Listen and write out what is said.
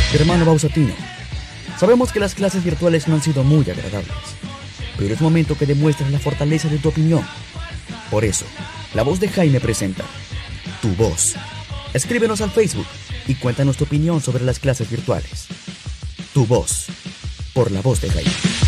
Hermano Bausatino, sabemos que las clases virtuales no han sido muy agradables, pero es momento que demuestres la fortaleza de tu opinión. Por eso, La Voz de Jaime presenta Tu Voz. Escríbenos al Facebook y cuéntanos tu opinión sobre las clases virtuales. Tu Voz, por La Voz de Jaime.